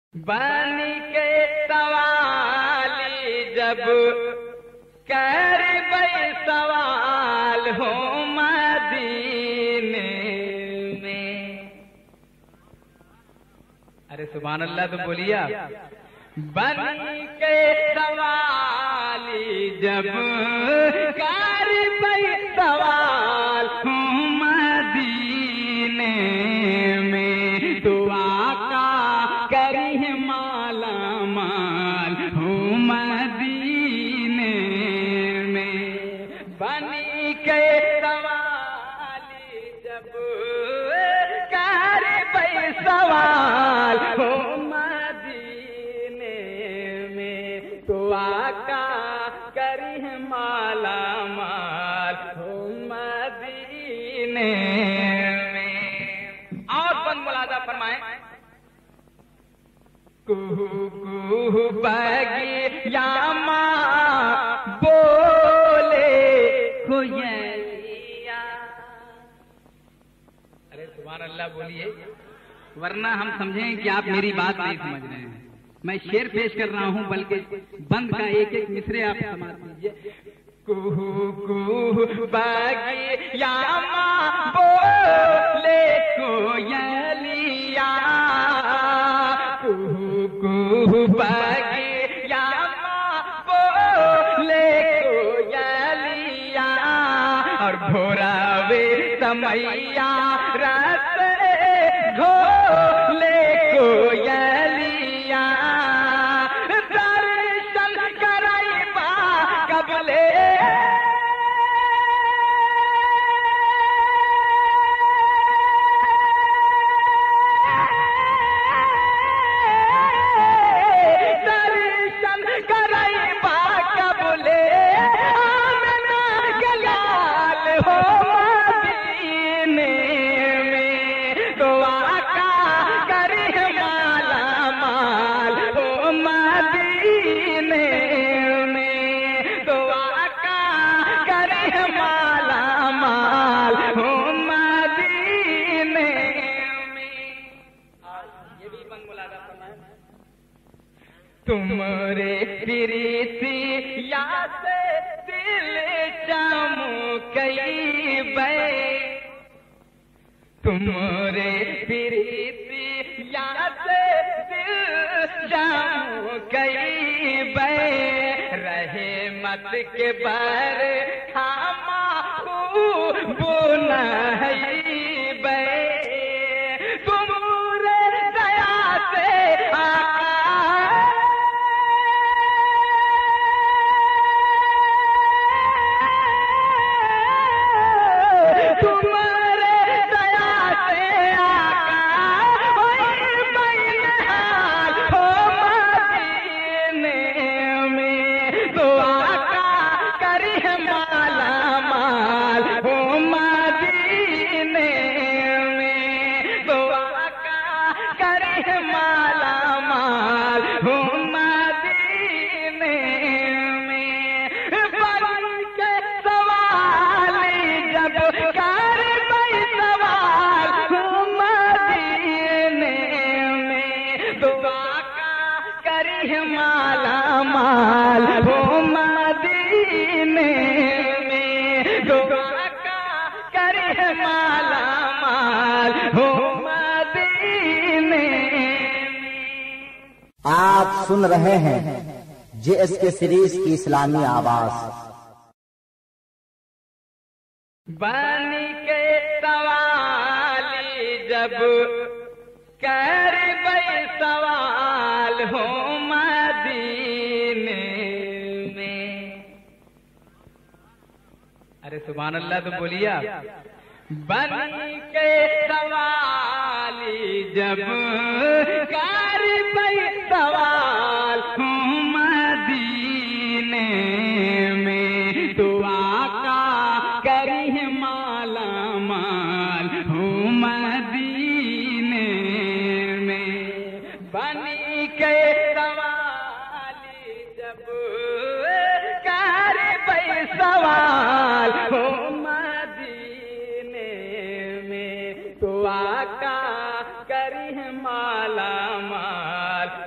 बन के सवाली जब कर बई सवाल हो मदीने में। अरे सुभान अल्लाह तो बोलिया। बन के सवाली जब कर बई सवाल हो मदीने में, तो आका करी माला माल हो मदीने में। बनी के सवाली जब कर बई सवाल हो मदीने में, तो आका करी माला माल हो मदीने में। और बंद मुलाजा फरमाए। कुहू कुहू बगिया माँ बोले कोयलिया। अरे सुभान अल्लाह बोलिए, वरना हम समझें कि आप मेरी बात नहीं समझ रहे हैं। मैं शेर पेश कर रहा हूं, बल्कि बंद का एक एक मिसरे आप समाज लीजिए। कुहू कुहू बगिया माँ बोले कोयलिया, कुहू कुहू बगिया माँ बोले कोयलिया, और भोरावे समैया रात घोले कोयलिया। दर्शन कराइबा कबले तुमरे प्रीति याद दिल चमकई बे, तुमरे प्रीति याद दिल चमकई बे, रहे मत के बर खामा बुनई बे, तुमरे दया से माला माल हो मदीने में, दुआ का करे माला माल हो मदीने में। आप सुन रहे हैं JSK सीरीज की इस्लामी आवाज। बन के सवाली जब कर बई सवाल हो मदीने में। अरे सुभान अल्लाह तो बोलिया। बन के सवाली जब कर बई सवाल हो मदीने में, तो आका करी माला माल हो मदीने में। बनी के सवाली जब कर बई सवाल हो मदीने में, तो आका करी माला माल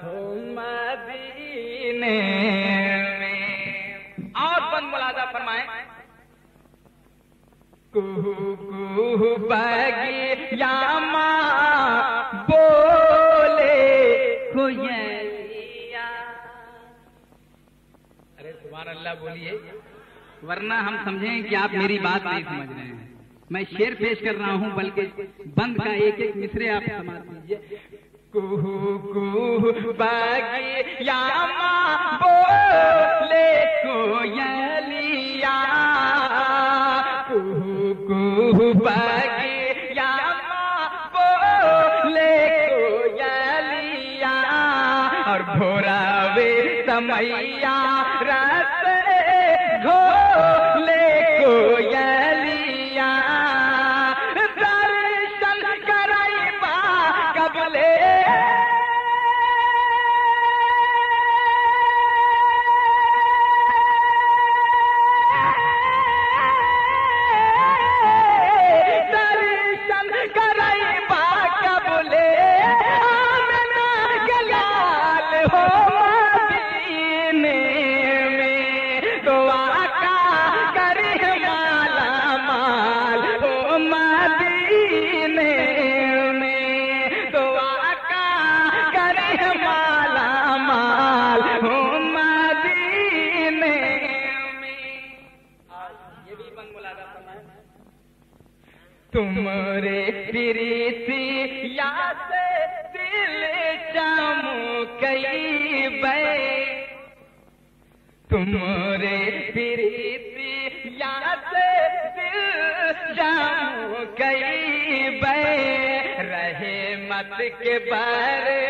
कुहू बगिया माँ बोले कोयलिया। अरे सुभान अल्लाह बोलिए, वरना हम समझें कि आप मेरी बात नहीं समझ रहे हैं। मैं शेर पेश कर रहा हूं, बल्कि बंद का एक एक मिसरे आप समाप्त कीजिए। कुहू कुहू बगिया माँ बोले कोयलिया, कुहू कुहू बगिया माँ बोले कोयलिया। और भोरावे समैया रस घोले कोयलिया। दर्शन करैबा कबले दर्शन करैबा कबले आमना गलाल हो मदीने में। तो आका करे माला माल हो मदीने में। तो आका करे माला माल हो मदीने में। ये भी बंद मुलादा फरमाए। तुमरे प्रीति या से दिल चमकई बे। तुमरे प्रीति या से दिल चमकई बे। रहे मत के बर